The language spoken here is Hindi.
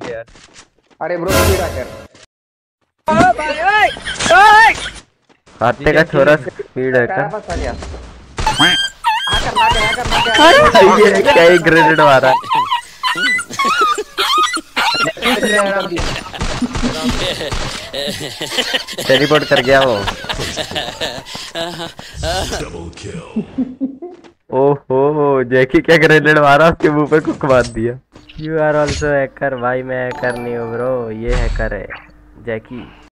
यार। अरे ब्रो स्पीड हैकर। खाते का छोरा स्पीड है तेरा का। पास आ गया। हैकर ये क्या ही ग्रेनेड मारा। टेलीपोर्ट कर गया वो। ओहो जैकी क्या ग्रेनेड मारा उसके मुंह पे कुक मार दिया। यू आर ऑल्सो हैकर भाई मैं हैकर नहीं हूँ ब्रो ये हैकर है जैकी।